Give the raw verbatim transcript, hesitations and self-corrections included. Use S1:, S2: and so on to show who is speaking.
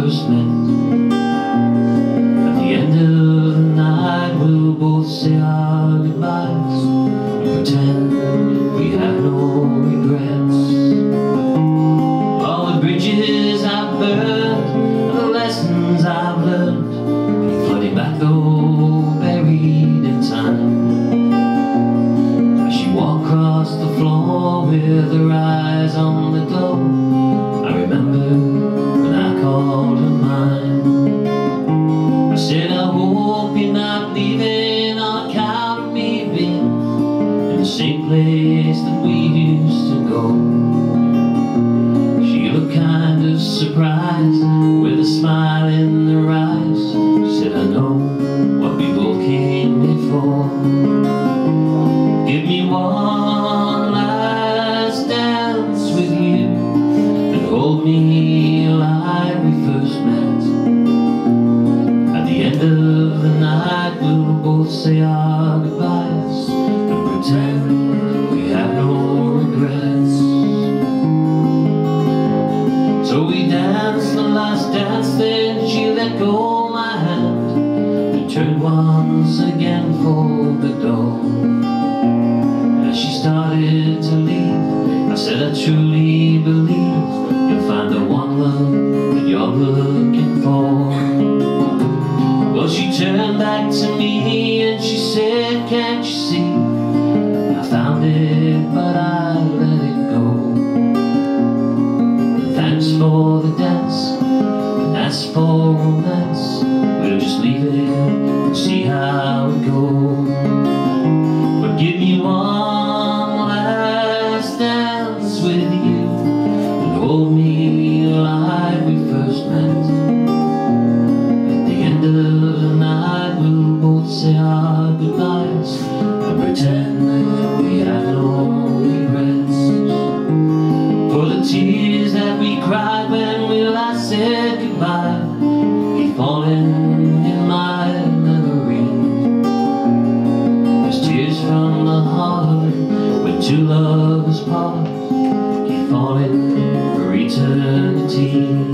S1: first met. At the end of the night we'll both say our goodbyes and pretend we have no regrets. All the bridges I've burned and the lessons I've learned keep flooding back though buried in time. As she walked across the floor with her eyes on the door, I remember when I called her mine. I said, I hope you're not leaving on account of me being in the same place that we used to go. She looked kind of surprised with a smile in her eyes. She said, I know what we both came here for. Give me one last dance with you and hold me like we first met. At the end of the night we'll both say our goodbyes and pretend we have no regrets. So we danced the last dance, then she let go my hand and turned once again for the door. As she started to leave, I said, I truly believe you'll find the one love that you're looking for. Well, she turned back to me and she said, can't you see, I found it but I let it go. Thanks for the dance, and that's for romance. We'll just leave it and see how it goes. But give me one last dance with you and hold me like we first met. At the end of the night we'll both say our goodbyes and pretend we have no regrets. For the tears that we cried when we last said goodbye keep falling in my memory. There's tears from the heart when two lovers part, keep falling for eternity.